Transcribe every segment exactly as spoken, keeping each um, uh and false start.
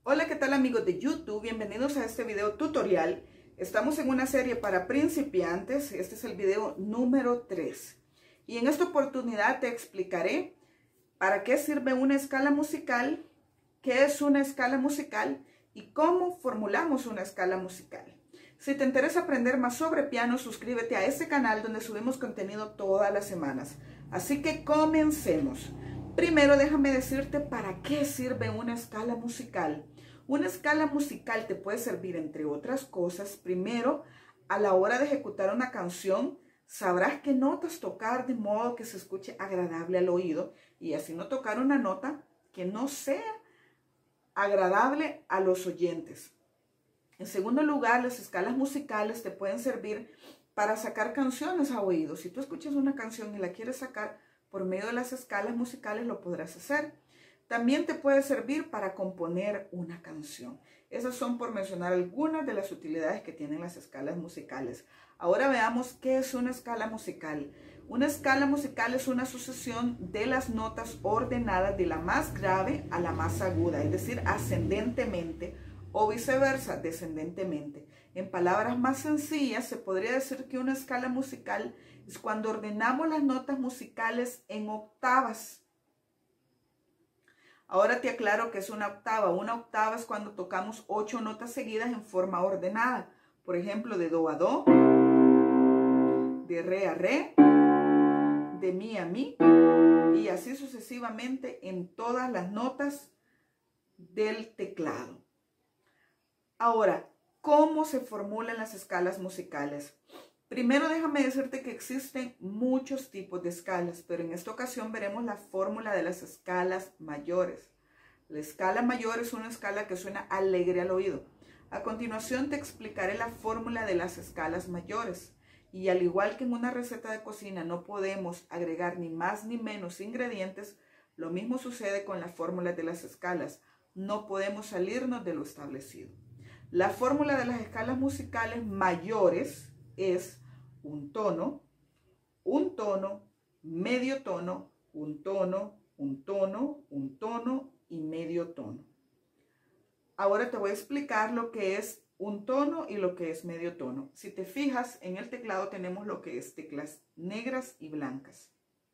Hola, ¿qué tal amigos de YouTube? Bienvenidos a este video tutorial. Estamos en una serie para principiantes. Este es el video número tres. Y en esta oportunidad te explicaré para qué sirve una escala musical, qué es una escala musical y cómo formulamos una escala musical. Si te interesa aprender más sobre piano, suscríbete a este canal donde subimos contenido todas las semanas. Así que comencemos. Primero déjame decirte para qué sirve una escala musical. Una escala musical te puede servir, entre otras cosas, primero, a la hora de ejecutar una canción, sabrás qué notas tocar de modo que se escuche agradable al oído y así no tocar una nota que no sea agradable a los oyentes. En segundo lugar, las escalas musicales te pueden servir para sacar canciones a oído. Si tú escuchas una canción y la quieres sacar por medio de las escalas musicales, lo podrás hacer. También te puede servir para componer una canción. Esas son, por mencionar algunas de las utilidades que tienen las escalas musicales. Ahora veamos qué es una escala musical. Una escala musical es una sucesión de las notas ordenadas de la más grave a la más aguda, es decir, ascendentemente o viceversa, descendentemente. En palabras más sencillas, se podría decir que una escala musical es cuando ordenamos las notas musicales en octavas. Ahora te aclaro que es una octava. Una octava es cuando tocamos ocho notas seguidas en forma ordenada. Por ejemplo, de do a do, de re a re, de mi a mi, y así sucesivamente en todas las notas del teclado. Ahora, ¿cómo se formulan las escalas musicales? Primero déjame decirte que existen muchos tipos de escalas, pero en esta ocasión veremos la fórmula de las escalas mayores. La escala mayor es una escala que suena alegre al oído. A continuación te explicaré la fórmula de las escalas mayores. Y al igual que en una receta de cocina no podemos agregar ni más ni menos ingredientes, lo mismo sucede con la fórmula de las escalas. No podemos salirnos de lo establecido. La fórmula de las escalas musicales mayores es un tono, un tono, medio tono, un tono, un tono, un tono y medio tono. Ahora te voy a explicar lo que es un tono y lo que es medio tono. Si te fijas, en el teclado tenemos lo que es teclas negras y blancas.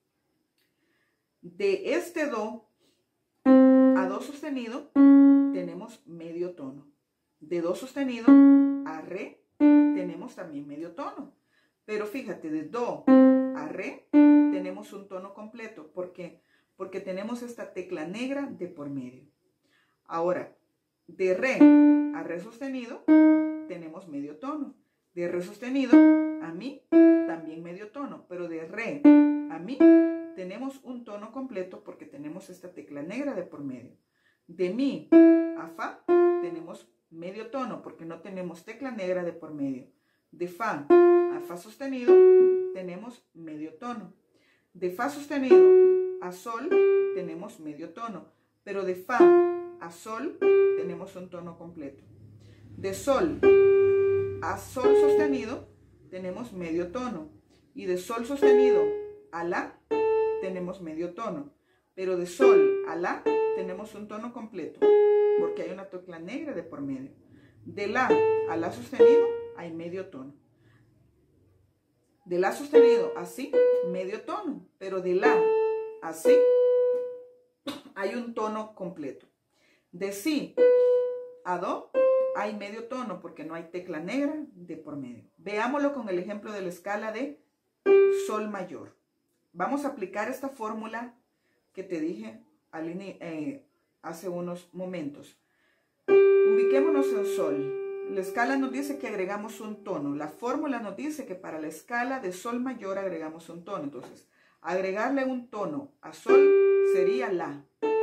De este do a do sostenido tenemos medio tono. De do sostenido a re tenemos también medio tono. Pero fíjate, de do a re tenemos un tono completo. ¿Por qué? Porque tenemos esta tecla negra de por medio. Ahora, de re a re sostenido tenemos medio tono. De re sostenido a mi también medio tono. Pero de re a mi tenemos un tono completo porque tenemos esta tecla negra de por medio. De mi a fa tenemos medio tono porque no tenemos tecla negra de por medio. De fa a fa sostenido tenemos medio tono. De fa sostenido a sol tenemos medio tono, pero de fa a sol tenemos un tono completo. De sol a sol sostenido tenemos medio tono y de sol sostenido a la tenemos medio tono, pero de sol a la tenemos un tono completo porque hay una tecla negra de por medio. De la a la sostenido hay medio tono. De la sostenido a si, medio tono, pero de la a si hay un tono completo. De si a do hay medio tono porque no hay tecla negra de por medio. Veámoslo con el ejemplo de la escala de sol mayor. Vamos a aplicar esta fórmula que te dije al eh, hace unos momentos. Ubiquémonos en sol. La escala nos dice que agregamos un tono. La fórmula nos dice que para la escala de sol mayor agregamos un tono. Entonces, agregarle un tono a sol sería la.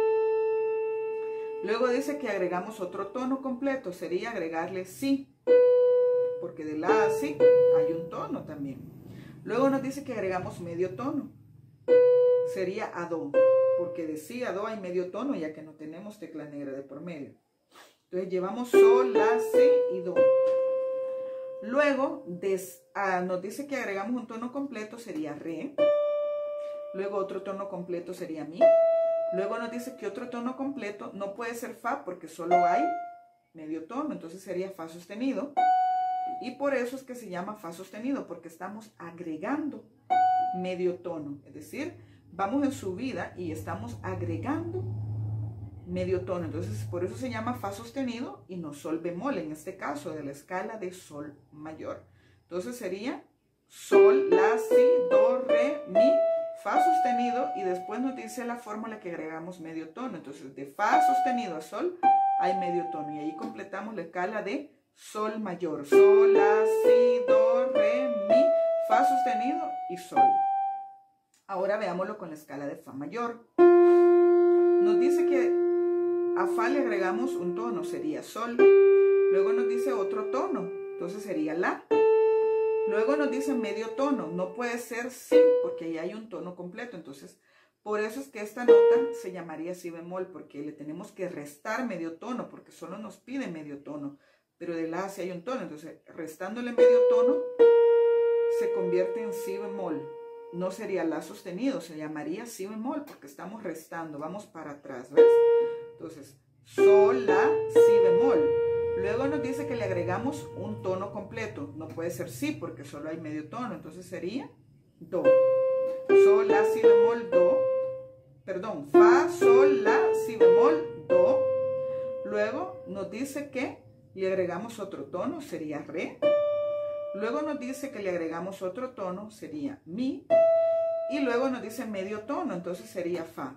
Luego dice que agregamos otro tono completo. Sería agregarle si. Porque de la a si hay un tono también. Luego nos dice que agregamos medio tono. Sería a do. Porque de si a do hay medio tono ya que no tenemos tecla negra de por medio. Entonces llevamos sol, la, si y do. Luego des, ah, nos dice que agregamos un tono completo, sería re. Luego otro tono completo sería mi. Luego nos dice que otro tono completo no puede ser fa porque solo hay medio tono, entonces sería fa sostenido. Y por eso es que se llama fa sostenido, porque estamos agregando medio tono. Es decir, vamos en subida y estamos agregando medio tono. Entonces, por eso se llama fa sostenido y no sol bemol, en este caso de la escala de sol mayor. Entonces sería sol, la, si, do, re, mi, fa sostenido, y después nos dice la fórmula que agregamos medio tono. Entonces, de fa sostenido a sol hay medio tono y ahí completamos la escala de sol mayor. Sol, la, si, do, re, mi, fa sostenido y sol. Ahora veámoslo con la escala de fa mayor. Nos dice que a fa le agregamos un tono, sería sol. Luego nos dice otro tono, entonces sería la. Luego nos dice medio tono, no puede ser si, porque ahí hay un tono completo. Entonces, por eso es que esta nota se llamaría si bemol, porque le tenemos que restar medio tono, porque solo nos pide medio tono. Pero de la si hay un tono, entonces restándole medio tono se convierte en si bemol. No sería la sostenido, se llamaría si bemol, porque estamos restando, vamos para atrás, ¿ves? Entonces, sol, la, si bemol. Luego nos dice que le agregamos un tono completo. No puede ser si porque solo hay medio tono. Entonces sería do. Sol, la, si bemol, do. Perdón, fa, sol, la, si bemol, do. Luego nos dice que le agregamos otro tono, sería re. Luego nos dice que le agregamos otro tono, sería mi. Y luego nos dice medio tono, entonces sería fa.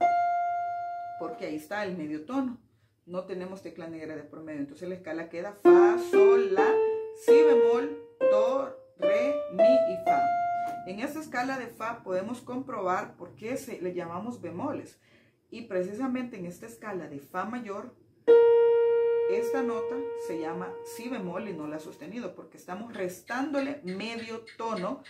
Porque ahí está el medio tono. No tenemos tecla negra de por medio. Entonces la escala queda fa, sol, la, si bemol, do, re, mi y fa. En esta escala de fa podemos comprobar por qué se, le llamamos bemoles. Y precisamente en esta escala de fa mayor, esta nota se llama si bemol y no la sostenido, porque estamos restándole medio tono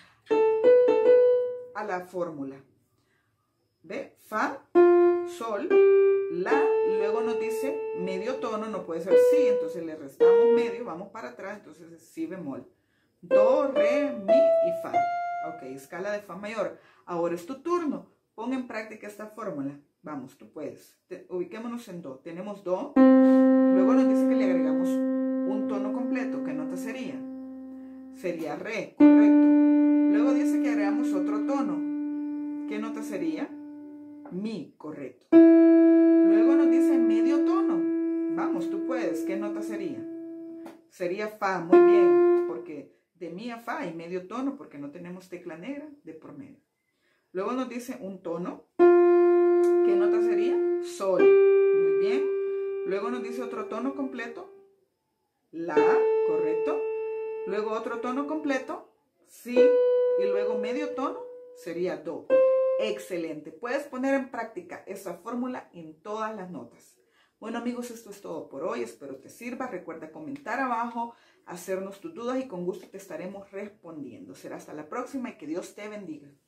a la fórmula. ¿Ve? Fa, sol, la, luego nos dice medio tono, no puede ser si, entonces le restamos medio, vamos para atrás, entonces es si bemol. Do, re, mi y fa. Ok, escala de fa mayor. Ahora es tu turno. Pon en práctica esta fórmula. Vamos, tú puedes. Te, ubiquémonos en do. Tenemos do. Luego nos dice que le agregamos un tono completo. ¿Qué nota sería? Sería re, correcto. Luego dice que agregamos otro tono. ¿Qué nota sería? Mi, correcto. Luego nos dice medio tono. Vamos, tú puedes. ¿Qué nota sería? Sería fa, muy bien, porque de mi a fa hay medio tono, porque no tenemos tecla negra de por medio. Luego nos dice un tono. ¿Qué nota sería? Sol, muy bien. Luego nos dice otro tono completo. La, correcto. Luego otro tono completo. Si. Y luego medio tono sería do. Excelente. Puedes poner en práctica esa fórmula en todas las notas. Bueno amigos, esto es todo por hoy. Espero te sirva. Recuerda comentar abajo, hacernos tus dudas y con gusto te estaremos respondiendo. Será hasta la próxima y que Dios te bendiga.